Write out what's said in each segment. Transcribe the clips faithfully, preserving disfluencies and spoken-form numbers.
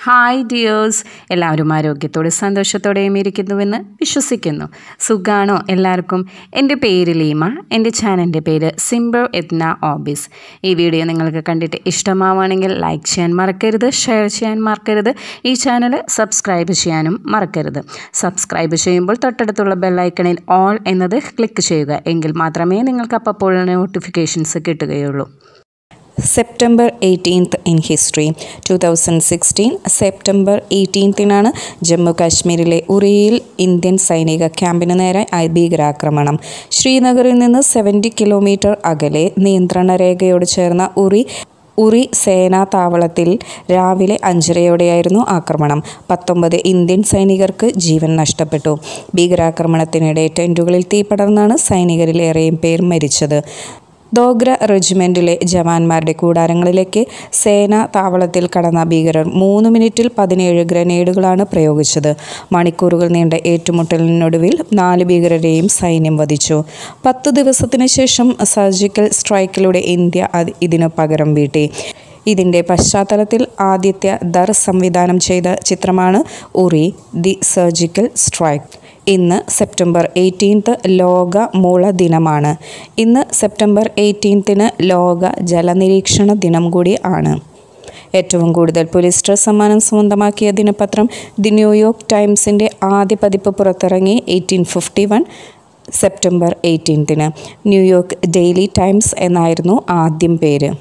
Hi dears, എല്ലാവരും ആരോഗ്യത്തോടെ സന്തോഷത്തോടെയും ഇരിക്കുന്നുവെന്ന് വിശ്വസിക്കുന്നു. സുഖാണോ എല്ലാവർക്കും? എൻ്റെ പേര് ലീമ. എൻ്റെ ചാനലിൻ്റെ പേര് സിമ്പിൾ എത്ന ഓബീസ്. ഈ വീഡിയോ നിങ്ങൾക്ക് കണ്ടിട്ട് ഇഷ്ടമാവുകയാണെങ്കിൽ ലൈക്ക് ചെയ്യാൻ മറക്കരുത്, ഷെയർ ചെയ്യാൻ മറക്കരുത്, ഈ ചാനൽ സബ്സ്ക്രൈബ് ചെയ്യാനും മറക്കരുത്. സബ്സ്ക്രൈബ് ചെയ്യുമ്പോൾ തൊട്ടടുത്തുള്ള ബെല്ലൈക്കണിൽ ഓൾ എന്നത് ക്ലിക്ക് ചെയ്യുക. എങ്കിൽ മാത്രമേ നിങ്ങൾക്ക് അപ്പോൾ നോട്ടിഫിക്കേഷൻസ് കിട്ടുകയുള്ളൂ. September eighteenth in history. Two thousand sixteen September എയ്റ്റീൻത്തിനാണ് ജമ്മു കാശ്മീരിലെ ഉറിയിൽ ഇന്ത്യൻ സൈനിക ക്യാമ്പിന് നേരെ ഭീകരാക്രമണം. ശ്രീനഗറിൽ നിന്ന് സെവൻറ്റി കിലോമീറ്റർ അകലെ നിയന്ത്രണ രേഖയോട് ചേർന്ന ഉറി ഉറി സേനാ താവളത്തിൽ രാവിലെ അഞ്ചരയോടെയായിരുന്നു ആക്രമണം. പത്തൊമ്പത് ഇന്ത്യൻ സൈനികർക്ക് ജീവൻ നഷ്ടപ്പെട്ടു. ഭീകരാക്രമണത്തിനിടെ ടെൻറ്റുകളിൽ തീ പടർന്നാണ് സൈനികരിലേറെയും പേർ മരിച്ചത്. ദോഗ്ര റെജിമെൻറ്റിലെ ജവാന്മാരുടെ കൂടാരങ്ങളിലേക്ക് സേനാ താവളത്തിൽ കടന്ന ഭീകരർ മൂന്ന് മിനിറ്റിൽ പതിനേഴ് ഗ്രനേഡുകളാണ് പ്രയോഗിച്ചത്. മണിക്കൂറുകൾ നീണ്ട ഏറ്റുമുട്ടലിനൊടുവിൽ നാല് ഭീകരരെയും സൈന്യം വധിച്ചു. പത്തു ദിവസത്തിനു ശേഷം സർജിക്കൽ സ്ട്രൈക്കിലൂടെ ഇന്ത്യ ഇതിനു പകരം വീട്ടി. ഇതിൻ്റെ പശ്ചാത്തലത്തിൽ ആദിത്യ ധർ സംവിധാനം ചെയ്ത ചിത്രമാണ് ഉറി ദി സർജിക്കൽ സ്ട്രൈക്ക്. ഇന്ന് സെപ്റ്റംബർ എയ്റ്റീൻത്ത് ലോക മുള ദിനമാണ്. ഇന്ന് സെപ്റ്റംബർ എയ്റ്റീൻത്തിന് ലോക ജലനിരീക്ഷണ ദിനം കൂടി ആണ്. ഏറ്റവും കൂടുതൽ പുലിസ്റ്റർ സമ്മാനം സ്വന്തമാക്കിയ ദിനപത്രം ദി ന്യൂയോർക്ക് ടൈംസിൻ്റെ ആദ്യ പതിപ്പ് പുറത്തിറങ്ങി എയ്റ്റീൻ ഫിഫ്റ്റി വൺ സെപ്റ്റംബർ എയ്റ്റീൻത്തിന്. ന്യൂയോർക്ക് ഡെയിലി ടൈംസ് എന്നായിരുന്നു ആദ്യം പേര്.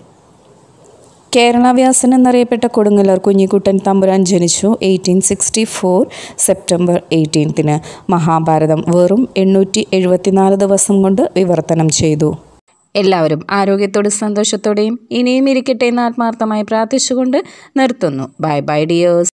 കേരളവ്യാസൻ എന്നറിയപ്പെട്ട കൊടുങ്ങല്ലൂർ കുഞ്ഞിക്കുട്ടൻ തമ്പുരാൻ ജനിച്ചു എയ്റ്റീൻ സിക്സ്റ്റി ഫോർ സെപ്റ്റംബർ എയ്റ്റീൻത്തിന്. മഹാഭാരതം വെറും എണ്ണൂറ്റി എഴുപത്തിനാല് ദിവസം കൊണ്ട് വിവർത്തനം ചെയ്തു. എല്ലാവരും ആരോഗ്യത്തോടും സന്തോഷത്തോടെയും ഇനിയും ഇരിക്കട്ടെ എന്ന് ആത്മാർത്ഥമായി പ്രാർത്ഥിച്ചുകൊണ്ട് നിർത്തുന്നു. Bye bye dears.